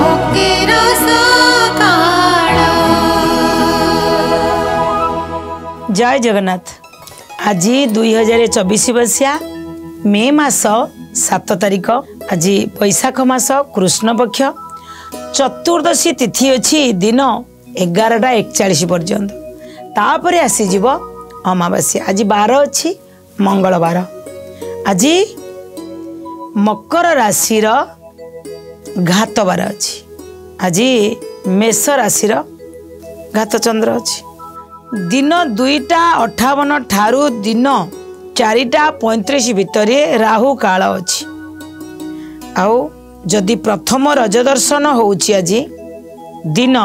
जय जगन्नाथ। आज 2024 बसिया मे मास 7 तारिख। आज बैशाख मास कृष्ण पक्ष चतुर्दशी तिथि अच्छी दिन 11:41 पर्यंत। तापर आसीज अमावास्या। आज 12 अच्छी मंगलवार। आज मकर राशि घात बार अच्छी। आज मेष राशि घात चंद्र अच्छी। दिन 2:58 ठारू दिन 4:35 भितर राहु काल अच्छी। आउ जदि प्रथम रज दर्शन होउची आज दिन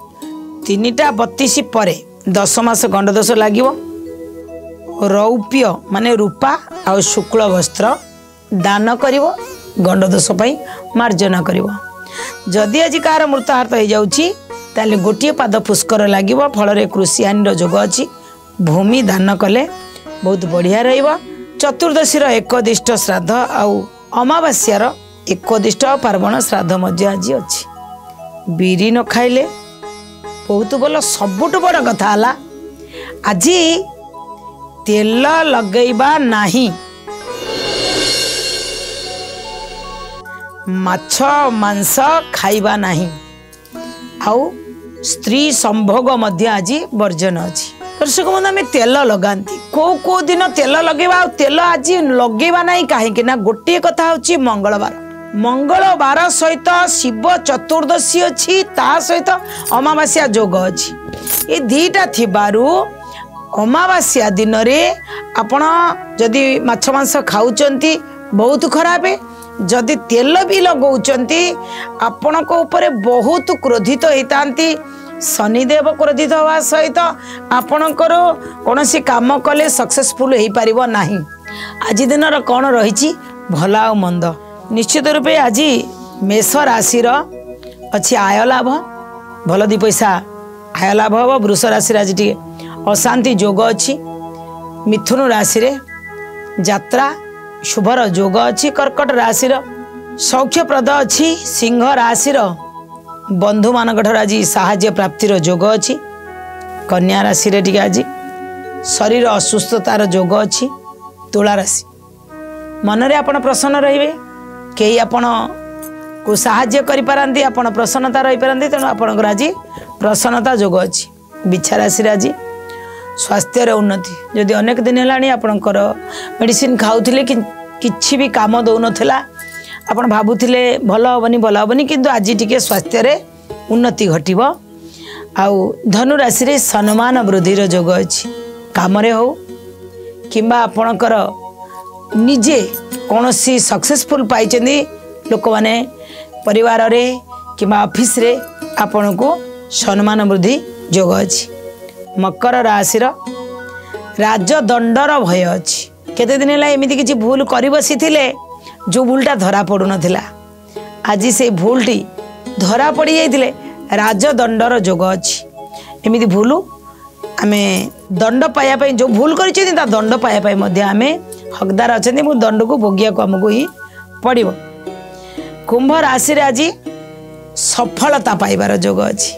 3:32 पर 10 मास गंड दोष लागिवो। रौप्य माने रूपा आउ शुक्ल वस्त्र दान करिवो। गंड दोष पई मार्जना करिवो। जदि आज कार मृत्युहार्थ हो जाउची ताले गोटे पाद पुष्कर लगे। फल कृषि हानि जोग अच्छी। भूमि दान कले बहुत बढ़िया रहिबा। चतुर्दशी एकदिष्ट श्राद्ध आउ अमावास्यार एकदिष्ट पार्वण श्राद्ध मध्य आज अच्छी। बिरी न खाइले बहुत भल। सबुठ बड़ कथा है आज तेल लगेबा नहीं। माछ मांस खाइबा नहीं। आउ स्त्री संभोग मध्य आज वर्जन अच्छी। दर्शक बंधु आम तेल लगाती को दिन तेल लगेबा। तेल आज लगेबा नहीं कहीं ना गोटे कथा हूँ मंगलवार। मंगलवार सहित शिव चतुर्दशी अच्छी। ता सहित अमावास्या जोग अच्छी। ये दीटा थिबारु अमावास्या दिन रे आपण जदि माछ मांस खाउचंती बहुत खराब है। जदि तेल भी लगौचंती आपण को ऊपर बहुत क्रोधित होतांती। शनिदेव क्रोधित हवा सहित आपणकर कौन सी काम कले सक्सेसफुल हो पारिबो नाही। आज दिन कौन रही भल आ मंद। निश्चित रूपे आज मेष राशि अच्छी आय लाभ। भल 2 पैसा आय लाभ हम। वृष राशि आज टे अशांति जोग अच्छी। मिथुन राशि रे यात्रा शुभर जोग अच्छी। कर्कट राशि सौख्यप्रद अच्छी। सिंह राशि बंधु मान आज साहाय्य प्राप्तिर जोग अच्छी। कन्या राशि रे टिके आज शरीर असुस्थतार जोग अच्छी। तुला राशि मनरे आपण प्रसन्न रहिबे। कई आपण को साहाय्य करि पारंती। आपण प्रसन्नता रहि पारंती। तेणु आपणकर आज प्रसन्नता जोग अच्छी। बिच्छा राशि रे आज स्वास्थ्य उन्नति। जदि अनेक दिन है आपणकर मेडिसिन खाऊले कि भी काम दौ नाला आप भावुले भल हेनी किंतु आज टी स्वास्थ्य रे उन्नति घटव। आउ धनु राशि रे सम्मान वृद्धिर जोग अच्छी। काम रे हो किंबा आपणकर निजे कौन सी सक्सेसफुल पाई लोक माने परिवार रे किंबा ऑफिस रे आपण को सम्मान वृद्धि जोग अच्छी। मकर राशि राजदंडर भय अच्छी। केते दिन है एमती किसी भूल कर बसी जो भूलटा धरा पड़ू नाला आज से भूलटी धरा पड़ जाइए। राजदंडर जोग अच्छी। एमती भूल आम दंड पाइबापी जो भूल कर दंड पाइबापी आम हकदार अच्छा। दंड को भोगिया को आमको ही पड़ो। कुंभ राशि आज सफलता पाइबार जोग अच्छी।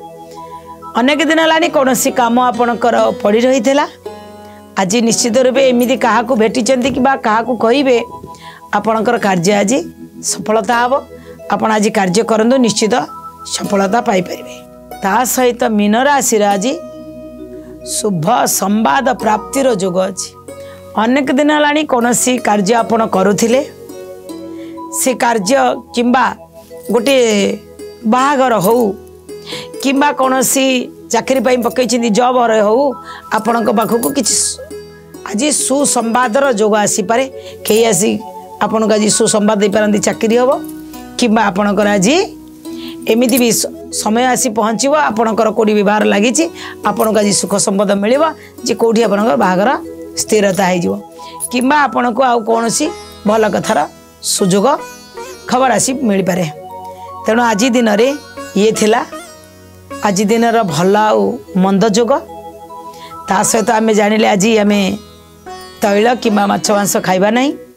अनेक दिन है कौन सी काम आपणकर पड़ रही है। आज निश्चित रूपे एमती क्या भेटी कि क्या कहे आपणकर कार्य आज सफलता हम। आपण आज कार्य करंतु निश्चित सफलता पाइपर। ता सहित मीन राशि आज शुभ संवाद प्राप्तिर जोग अच्छी। अनेक दिन है कौन सी कार्य आपण करुले से कार्य किंबा गोटे बाहागर हो किंबा कौन सी चाकरी पकई जॉब हो आपण पाखक किसी आज सुसंवादर जोग आसीपे। कई आसी आपन को आज सुसंवाद दे पारंती चाकरी हम किंबा आपणकर आज एमती भी समय आसी पहुँचो। आपणकर कौटी व्यवहार लगी आपन को आज सुख संपद मिल जे कौटी आपणकर बाहागर स्थिरता हो किंबा आपन को आउ कौन सी भल कथार सुजोग खबर आसी मिल पारे। तेणु आज दिन रे ये थिला आज दिन भल आ मंद जोग। ता सहित आम जानिले आज आम तैल किंबा माछ मांस खाइबा नहीं।